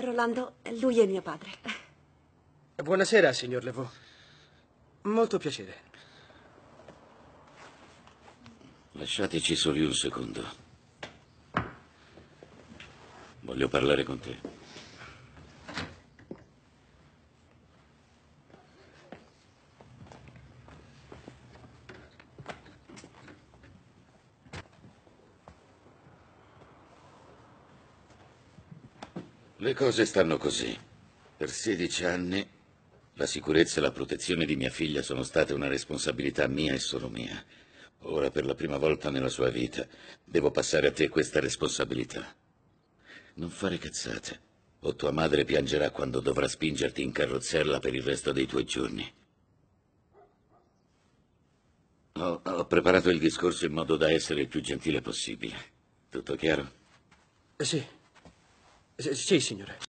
Rolando, lui è mio padre. Buonasera, signor Levaux. Molto piacere. Lasciateci soli un secondo. Voglio parlare con te. Le cose stanno così. Per 16 anni la sicurezza e la protezione di mia figlia sono state una responsabilità mia e solo mia. Ora, per la prima volta nella sua vita, devo passare a te questa responsabilità. Non fare cazzate, o tua madre piangerà quando dovrà spingerti in carrozzella per il resto dei tuoi giorni. Ho preparato il discorso in modo da essere il più gentile possibile. Tutto chiaro? Sì. Sì, signore.